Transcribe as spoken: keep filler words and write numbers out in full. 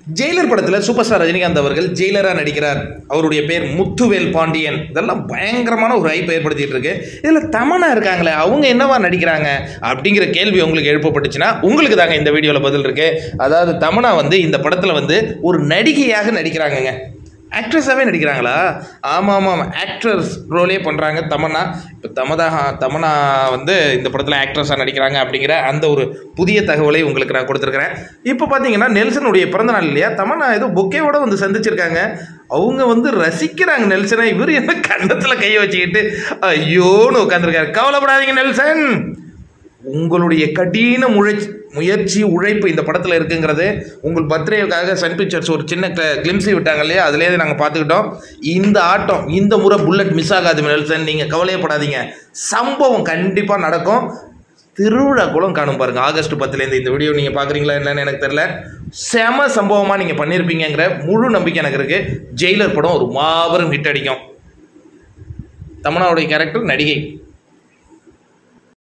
Jailer படத்தில் super star Rajinikanth அவர்கள் ஜெயிலராக நடிக்கிறார். அவருடைய பேர் முத்துவேல் பாண்டியன். இதெல்லாம் பயங்கரமான ஒரு ஹைப் ஏற்படுத்திட்டு இருக்கு. இதில் தமன்னா இருக்காங்களே, அவங்க என்னவா நடிக்கிறாங்க அப்படிங்கிற கேள்வி உங்களுக்கு எழுப்பப்பட்டுச்சுன்னா உங்களுக்கு தாங்க இந்த வீடியோவில் பதில் இருக்கு. அதாவது தமன்னா வந்து இந்த படத்தில் வந்து ஒரு நடிகையாக நடிக்கிறாங்கங்க. ஆக்ட்ரஸாகவே நடிக்கிறாங்களா? ஆமாம் ஆமாம், ஆக்ட்ரஸ் ரோலே பண்ணுறாங்க தமன்னா. இப்போ தமதா தமன்னா வந்து இந்த படத்தில் ஆக்ட்ரஸாக நடிக்கிறாங்க அப்படிங்கிற அந்த ஒரு புதிய தகவலை உங்களுக்கு நான் கொடுத்துருக்குறேன். இப்போ பார்த்தீங்கன்னா நெல்சனுடைய பிறந்தநாள் இல்லையா, தமன்னா ஏதோ பொக்கேவோட வந்து சந்திச்சிருக்காங்க. அவங்க வந்து ரசிக்கிறாங்க நெல்சனை. இவர் என்ன கண்டத்தில் கையை வச்சுக்கிட்டு ஐயோன்னு உட்காந்துருக்காரு. கவலைப்படாதீங்க நெல்சன், உங்களுடைய கடின முயற்சி முயற்சி உழைப்பு இந்த படத்தில் இருக்குங்கிறது உங்கள் பர்த்டேவுக்காக சன் பிக்சர்ஸ் ஒரு சின்ன கிளிம்ஸி விட்டாங்க இல்லையா, அதுலேயே நாங்கள் பார்த்துக்கிட்டோம். இந்த ஆட்டம் இந்த முறை புல்லட் மிஸ் ஆகாது நெல்சன், நீங்கள் கவலையப்படாதீங்க, சம்பவம் கண்டிப்பாக நடக்கும். திருவிழா குளம் காணும் பாருங்க ஆகஸ்ட் பத்துலேருந்து. இந்த வீடியோ நீங்கள் பார்க்குறீங்களா என்னன்னு எனக்கு தெரியல. செம சம்பவமாக நீங்கள் பண்ணியிருப்பீங்கிற முழு நம்பிக்கை எனக்கு இருக்குது. ஜெயிலர் படம் ஒரு மாபெரும் ஹிட் அடிக்கும். தமன்னாவுடைய கேரக்டர் நடிகை.